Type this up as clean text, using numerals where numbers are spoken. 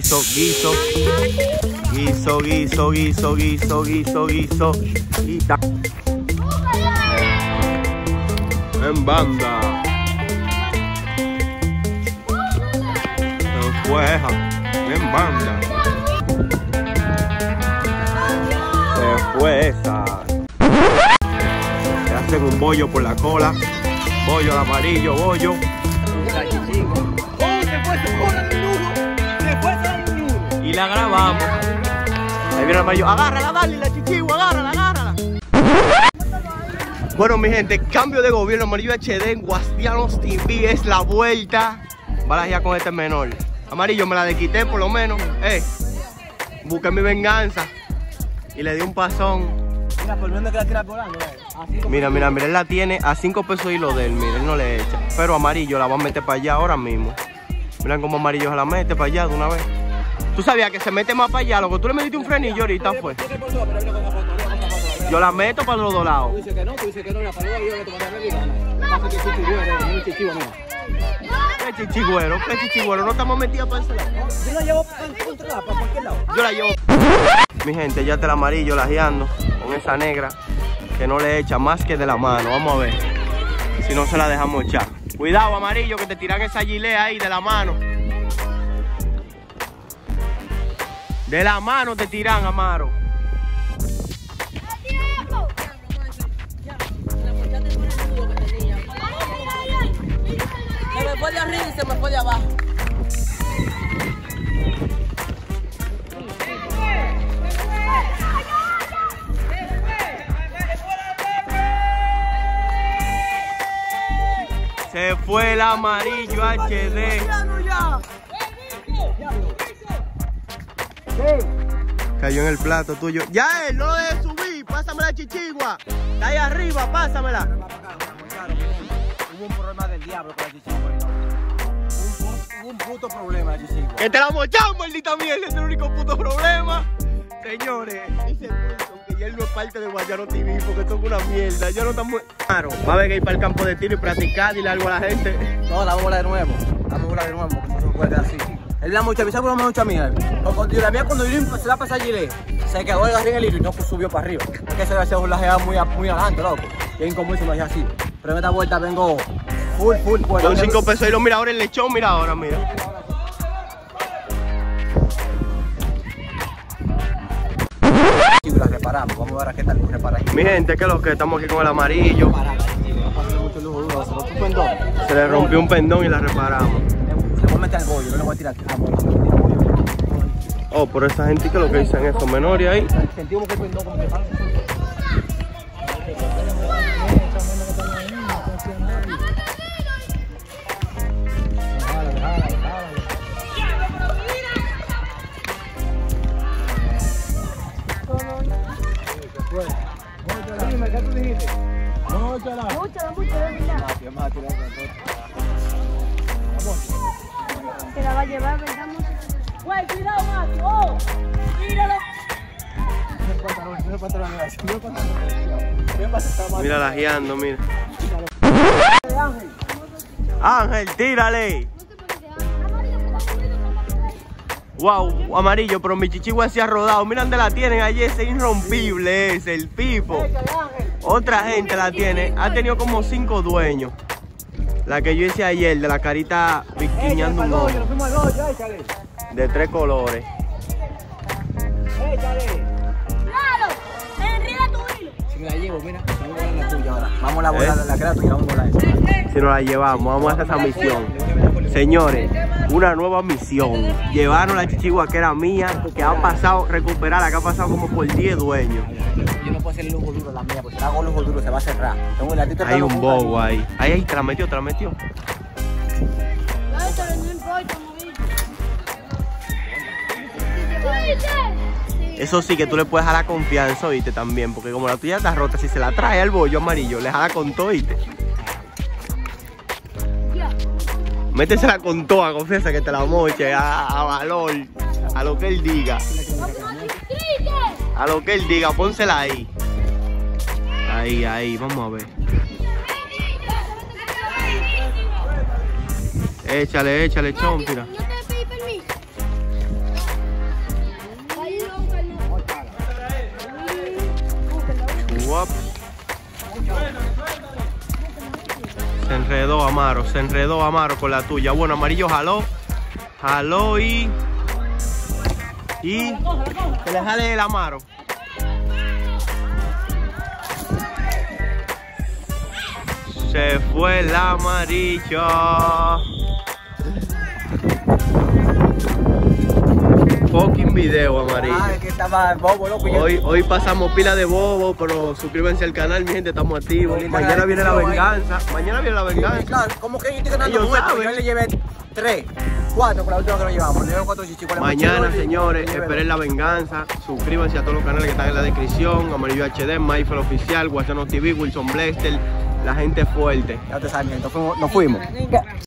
Guiso. En banda. Se fue, en banda. Se fue esa. Se hacen un bollo por la cola. Bollo al amarillo, bollo. Y la grabamos. Ahí viene el amarillo. Agárrala, dale, la chichigua, agárrala. Bueno, mi gente, cambio de gobierno. Amarillo HD en Guastianos TV es la vuelta. Balajear con este menor. Amarillo, me la desquité por lo menos. Busqué mi venganza. Y le di un pasón. Mira, por menos que la tira volando. Mira, él la tiene a 5 pesos y lo de él. Mira, él no le echa. Pero amarillo la va a meter para allá ahora mismo. Miren cómo amarillo se la mete para allá de una vez. Tú sabías que se mete más para allá, loco. Tú le metiste un frenillo ahorita, fue. Yo la meto para los dos lados. Tú dices que no, la palabra yo le tomaré a ver. ¿Qué chichigüero? No estamos metidos para ese lado. Yo la llevo para controlar, para cualquier lado. Yo la llevo. Mi gente, ya está el amarillo lajeando con esa negra que no le echa más que de la mano. Vamos a ver si no se la dejamos echar. Cuidado, amarillo, que te tiran esa gilea ahí de la mano. De la mano te tiran, Amaro. Se me fue de arriba y se me fue de abajo. Se fue el amarillo HD. Cayó en el plato tuyo. Ya él, no lo dejes subir. Pásame la chichigua. Está ahí arriba, pásamela. Hubo un problema del diablo con la chichigua. Hubo un puto problema la chichigua. Que te la mochamos, maldita mierda. Es el único puto problema. Señores, dice Wilson que ya él no es parte de Guayano TV porque esto es una mierda. Yo no estamos... Claro, va a haber que ir para el campo de tiro y practicar, dile algo a la gente. No, la bola de nuevo. Dame bola de nuevo, porque no se puede quedar así. Él la mucha, ¿sabes por la mucha mía? La mía cuando yo se la pasé a Gilet, se quedó el en el hilo y no subió para arriba. Es que se le hacía un lajeado muy adelante, loco. Y es incomún se lo hacía así. Pero en esta vuelta vengo full. Con 5 pesos y lo mira ahora el lechón, mira ahora, mira. Y la reparamos, vamos a ver a qué tal reparamos. Mi gente, que es lo que estamos aquí con el amarillo. Se le rompió un pendón y la reparamos. Le voy a meter al bollo, no le voy a tirar. Oh, pero esa gente que lo que dicen esos menores ahí. Sentimos que el pendón como que pasa. Se la va a llevar, ¿verdad? Güey, cuidado, Mati. ¡Oh! ¡Míralo! Mira lajeando, mira. Ángel, tírale. Wow, amarillo, pero mi chichigua se ha rodado. Mira dónde la tienen allí, ese irrompible, ese, el Pipo. Otra gente la tiene, ha tenido como 5 dueños. La que yo hice ayer, de la carita piquiñando un ojo. De 3 colores. ¡Claro! ¡Enrida tu hilo! Si me la llevo, mira, vamos a volar la tuya ahora. Vamos a volar la que era tuya, vamos a volar esa. Si nos la llevamos, vamos a hacer esa misión. Señores, una nueva misión. Llevaron la chichigua que era mía, que ha pasado, recuperarla, que ha pasado como por 10 dueños. Yo no puedo hacer el lujo duro a la mía, porque si hago lujo duro se va a cerrar. Hay un bobo ahí. Ahí, te la metió, te la metió. No importa, Eso sí, que tú le puedes jalar confianza, oíste, también. Porque como la tuya está rota, si se la trae al bollo amarillo, le jala con todo, oíste. Métesela con toda confianza que te la moche, a valor, a lo que él diga. A lo que él diga, pónsela ahí. Ahí, vamos a ver. Échale, chón, mira. Amaro, se enredó Amaro con la tuya. Bueno, Amarillo jaló. Jaló y que le jale el Amaro. Se fue el Amarillo. Fucking video, Amarillo. Ay, que estaba bobo, loco. Hoy pasamos pila de bobo, pero suscríbanse al canal, mi gente, estamos activos. Mañana viene la venganza. Mañana viene la venganza. Claro, como que yo estoy ganando Ellos muertos. saben. Yo le llevé 3, 4 por la última que nos llevamos. Le llevé 4 chichicos. Mañana, señores, esperen la venganza. Suscríbanse a todos los canales que están en la descripción. Amarillo HD, Mayfield Oficial, Guasano TV, Wilson Blester. La gente fuerte. Ya te sabes, mi gente, nos fuimos.